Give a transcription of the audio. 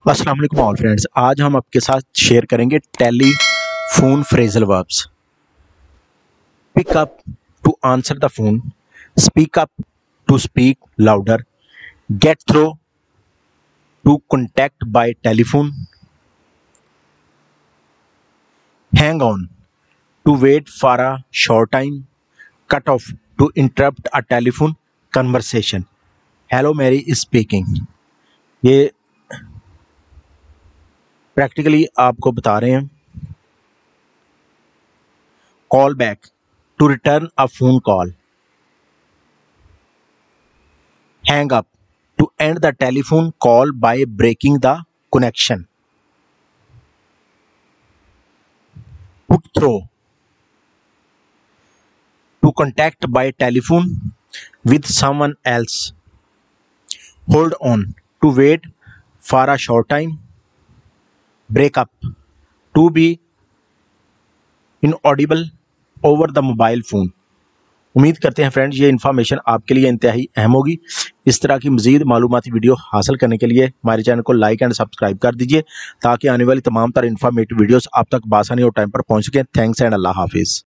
अस्सलाम वालेकुम all friends. आज हम आपके साथ शेयर करेंगे telephone phrasal verbs. Pick up to answer the phone, speak up to speak louder, get through to contact by telephone, hang on to wait for a short time, cut off to interrupt a telephone conversation, hello Mary is speaking. ये practically आपको बता रहे हैं। Call back to return a phone call, hang up to end the telephone call by breaking the connection, put through to contact by telephone with someone else, hold on to wait for a short time, break up to be inaudible over the mobile phone। उम्मीद करते हैं friends ये information आपके लिए इंतहाई अहम होगी। इस तरह की मज़ीद मालूमाती वीडियो हासिल करने के लिए हमारे चैनल को लाइक एंड सब्सक्राइब कर दीजिए ताकि आने वाली तमाम तरह इन्फॉर्मेटिव वीडियोस आप तक बआसानी और टाइम पर पहुंच सकें। थैंक्स एंड अल्लाह हाफिज़।